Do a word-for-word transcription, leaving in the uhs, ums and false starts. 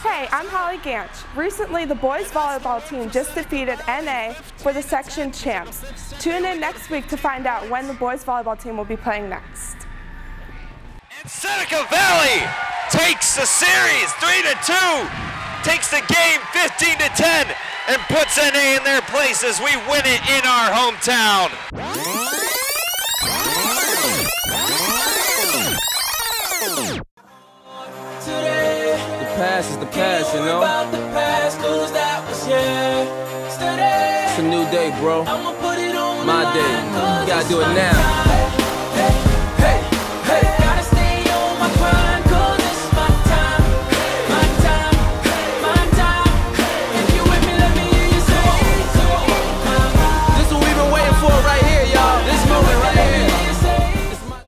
Hey, I'm Hallie Ganch. Recently, the boys volleyball team just defeated N A for the section champs. Tune in next week to find out when the boys volleyball team will be playing next. And Seneca Valley takes the series three to two, takes the game fifteen to ten, and puts N A in their place as we win it in our hometown. The past is the past, you know? It's a new day, bro. My day. You gotta do it now.